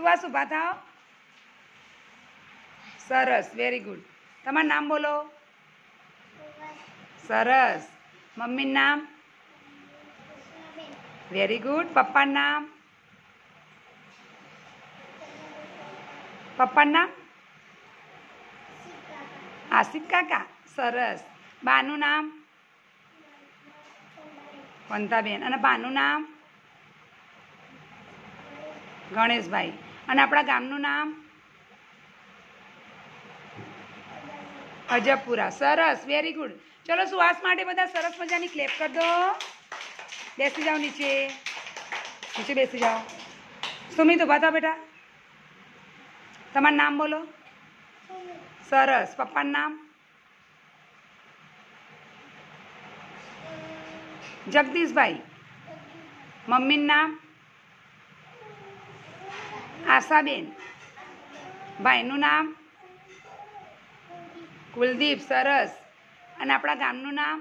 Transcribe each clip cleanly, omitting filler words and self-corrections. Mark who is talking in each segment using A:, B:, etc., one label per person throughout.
A: સુવાસ ઊભા થાઓ. સરસ, વેરી ગુડ. તમારું નામ બોલો. સરસ. મમ્મીનું નામ? Very good. પપ્પાનું નામ? પપ્પાનું નામ? આસિફ કાકા. સરસ. બાનું નામ? વંતાબેન. અને બાનું નામ? ગણેશભાઈ. અને આપણા ગામનું નામ? અજબપુરા. સરસ, વેરી ગુડ. ચલો સુહાસ માટે બધા સરસ મજાની ક્લેપ કરી દો. બેસી જાઓ નીચે. નીચે બેસી જાઓ. સુમિત ઊભા થાઓ બેટા. તમારું નામ બોલો. સરસ. પપ્પાનું નામ? જગદીશભાઈ. મમ્મીનું નામ? આશાબેન. ભાઈનું નામ? કુલદીપ. સરસ. અને આપણા ગામનું નામ?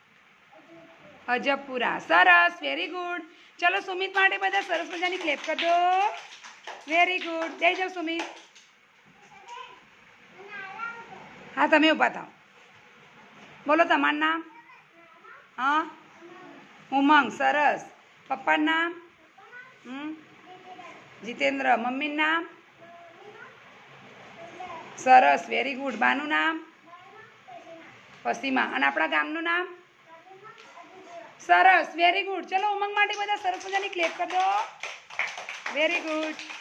A: અજબપુરા. સરસ, વેરી ગુડ. ચલો સુમિત માટે બધા સરસ મજાની ક્લેપ કરી દો. Very good. જઈ જાઓ સુમિત. હા, તમે ઊભા થાઓ. બોલો તમારું નામ? હા, ઉમંગ. સરસ. પપ્પાનું નામ? જીતેન્દ્ર. મમ્મીનું નામ? સરસ, વેરી ગુડ. બાનું નામ? પસીમા. અને આપણા ગામનું નામ? સરસ, વેરી ગુડ. ચલો ઉમંગ માટે બધા સરસ મજાની ક્લેપ કરી દો. Very good.